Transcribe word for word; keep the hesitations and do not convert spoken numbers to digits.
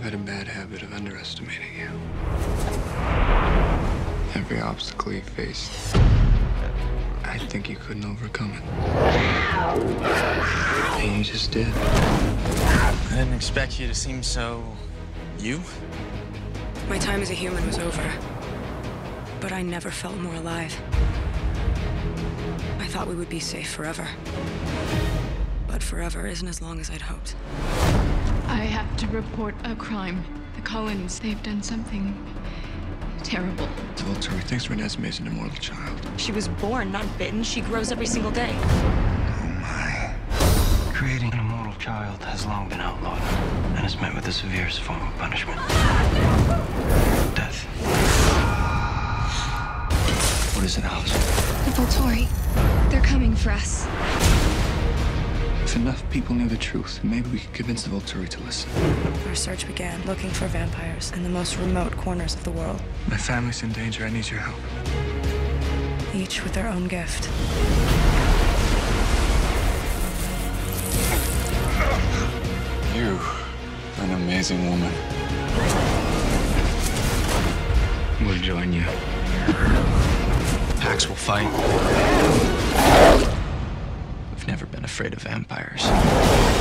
I've had a bad habit of underestimating you. Every obstacle you faced, I think you couldn't overcome it. And you just did. I didn't expect you to seem so... you? My time as a human was over, but I never felt more alive. I thought we would be safe forever. But forever isn't as long as I'd hoped. I have to report a crime. The Cullens, they've done something terrible. Volturi thinks Renesmee is an immortal child. She was born, not bitten. She grows every single day. Oh my. Creating an immortal child has long been outlawed and is met with the severest form of punishment. Death. What is it, Alice? The Volturi, they're coming for us. If enough people knew the truth, maybe we could convince the Volturi to listen. Our search began looking for vampires in the most remote corners of the world. My family's in danger. I need your help. Each with their own gift. You are an amazing woman. We'll join you. Pax will fight. We've never been afraid of vampires.